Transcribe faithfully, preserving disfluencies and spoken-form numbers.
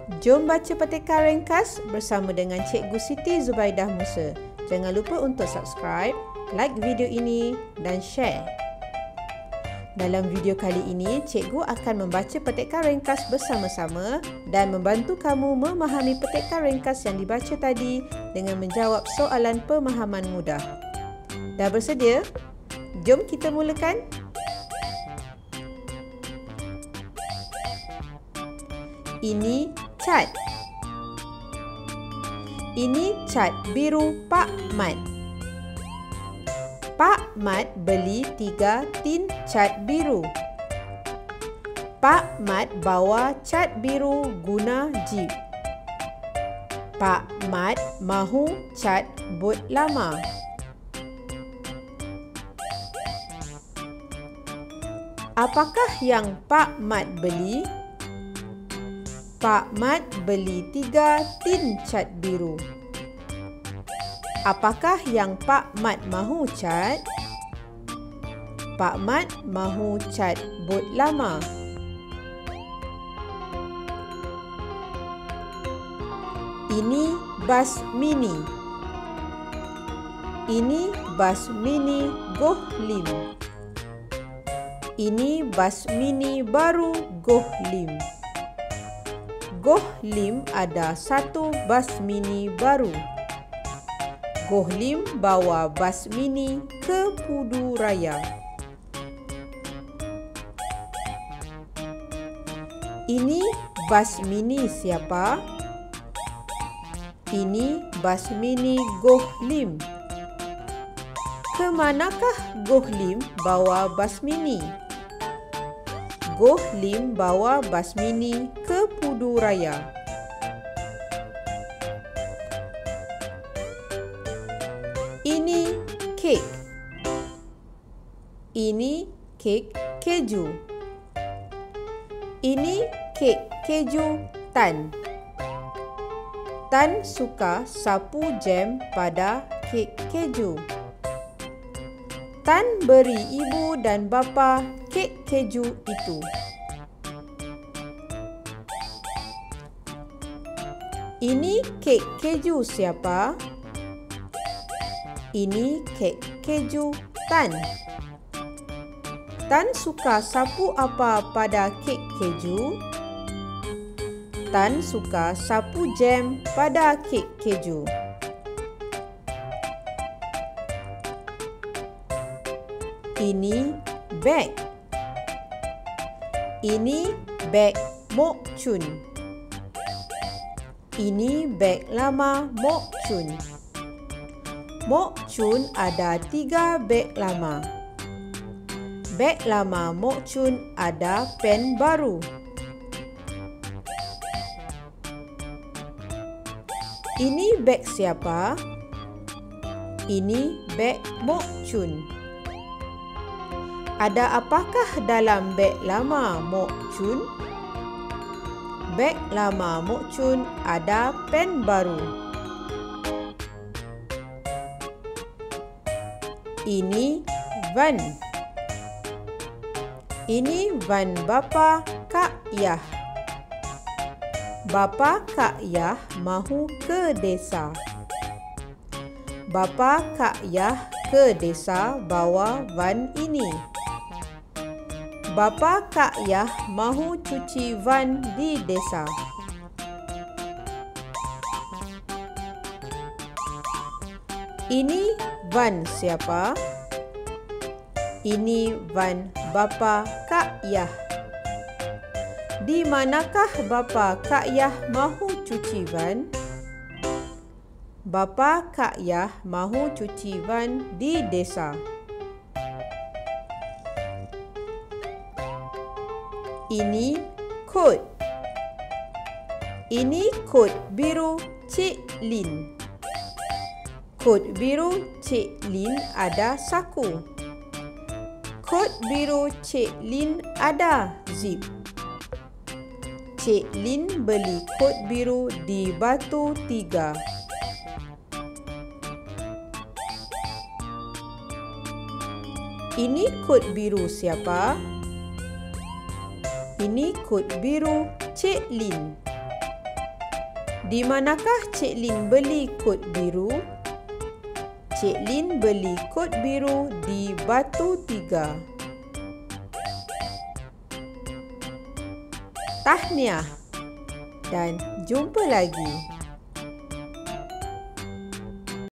Jom baca petikan ringkas bersama dengan Cikgu Siti Zubaidah Musa. Jangan lupa untuk subscribe, like video ini dan share. Dalam video kali ini, Cikgu akan membaca petikan ringkas bersama-sama dan membantu kamu memahami petikan ringkas yang dibaca tadi dengan menjawab soalan pemahaman mudah. Dah bersedia? Jom kita mulakan. Ini cat. Ini cat biru Pak Mat. Pak Mat beli tiga tin cat biru. Pak Mat bawa cat biru guna jeep. Pak Mat mahu cat bot lama. Apakah yang Pak Mat beli? Pak Mat beli tiga tin cat biru. Apakah yang Pak Mat mahu cat? Pak Mat mahu cat bot lama. Ini bas mini. Ini bas mini Goh Lim. Ini bas mini baru Goh Lim. Goh Lim ada satu bas mini baru. Goh Lim bawa bas mini ke Pudu Raya. Ini bas mini siapa? Ini bas mini Goh Lim. Ke manakah Goh Lim bawa bas mini? Goh Lim bawa bas mini ke Pudu Raya. Ini kek. Ini kek keju. Ini kek keju Tan. Tan suka sapu jam pada kek keju. Tan beri ibu dan bapa kek keju itu. Ini kek keju siapa? Ini kek keju Tan. Tan suka sapu apa pada kek keju? Tan suka sapu jam pada kek keju. Ini beg. Ini beg Mok Chun. Ini beg lama Mok Chun. Mok Chun ada tiga beg lama. Beg lama Mok Chun ada pen baru. Ini beg siapa? Ini beg Mok Chun. Ada apakah dalam beg lama Mok Chun? Beg lama Mok Chun ada pen baru. Ini van. Ini van bapa Kak Yah. Bapa Kak Yah mahu ke desa. Bapa Kak Yah ke desa bawa van ini. Bapa Kak Yah mahu cuci van di desa. Ini van siapa? Ini van bapa Kak Yah. Di manakah bapa Kak Yah mahu cuci van? Bapa Kak Yah mahu cuci van di desa. Ini kod. Ini kod biru Cik Lin. Kod biru Cik Lin ada saku. Kod biru Cik Lin ada zip. Cik Lin beli kod biru di Batu Tiga. Ini kod biru siapa? Ini kod biru Cik Lin. Di manakah Cik Lin beli kot biru? Cik Lin beli kot biru di Batu Tiga. Tahniah dan jumpa lagi.